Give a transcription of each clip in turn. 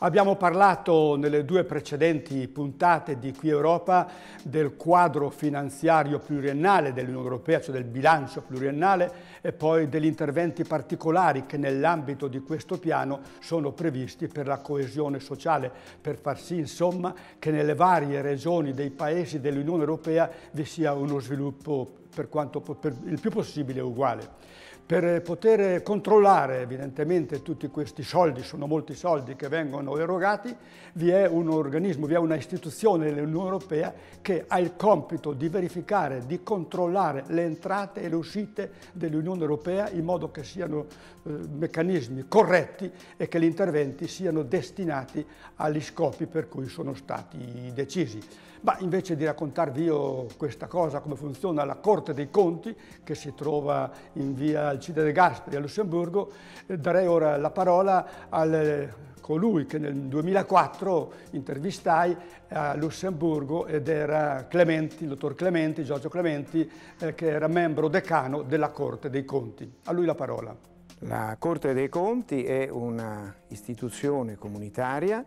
Abbiamo parlato nelle due precedenti puntate di Qui Europa del quadro finanziario pluriennale dell'Unione Europea, cioè del bilancio pluriennale, e poi degli interventi particolari che nell'ambito di questo piano sono previsti per la coesione sociale, per far sì insomma che nelle varie regioni dei paesi dell'Unione Europea vi sia uno sviluppo per il più possibile uguale. Per poter controllare evidentemente tutti questi soldi, sono molti soldi che vengono erogati, vi è un organismo, vi è una istituzione dell'Unione Europea che ha il compito di verificare, di controllare le entrate e le uscite dell'Unione Europea in modo che siano meccanismi corretti e che gli interventi siano destinati agli scopi per cui sono stati decisi. Ma invece di raccontarvi io questa cosa, come funziona la Corte dei Conti, che si trova in via Alcide De Gasperi a Lussemburgo, darei ora la parola a colui che nel 2004 intervistai a Lussemburgo ed era Clementi, il dottor Clementi, Giorgio Clementi, che era membro decano della Corte dei Conti. A lui la parola. La Corte dei Conti è una istituzione comunitaria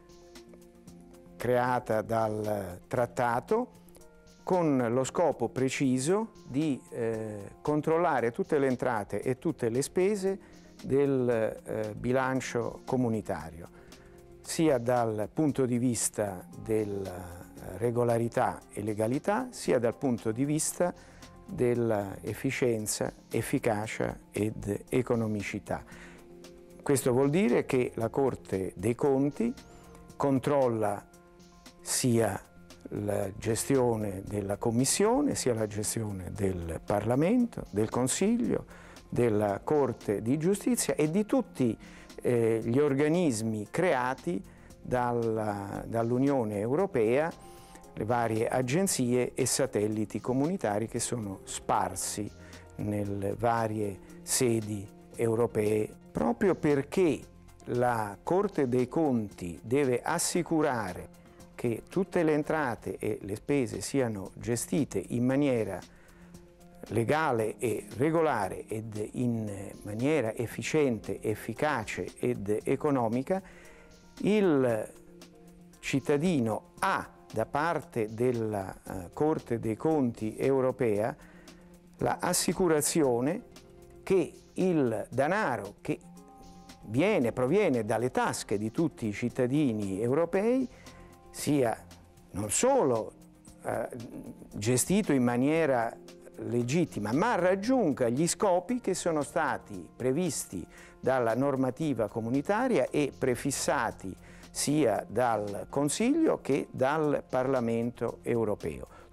creata dal trattato con lo scopo preciso di controllare tutte le entrate e tutte le spese del bilancio comunitario, sia dal punto di vista della regolarità e legalità, sia dal punto di vista dell'efficienza, efficacia ed economicità. Questo vuol dire che la Corte dei Conti controlla sia la gestione della Commissione, sia la gestione del Parlamento, del Consiglio, della Corte di Giustizia e di tutti gli organismi creati dall'Unione Europea, le varie agenzie e satelliti comunitari che sono sparsi nelle varie sedi europee. Proprio perché la Corte dei Conti deve assicurare che tutte le entrate e le spese siano gestite in maniera legale e regolare ed in maniera efficiente, efficace ed economica, il cittadino ha da parte della Corte dei Conti europea l'assicurazione che il denaro che proviene dalle tasche di tutti i cittadini europei sia non solo gestito in maniera legittima, ma raggiunga gli scopi che sono stati previsti dalla normativa comunitaria e prefissati sia dal Consiglio che dal Parlamento europeo.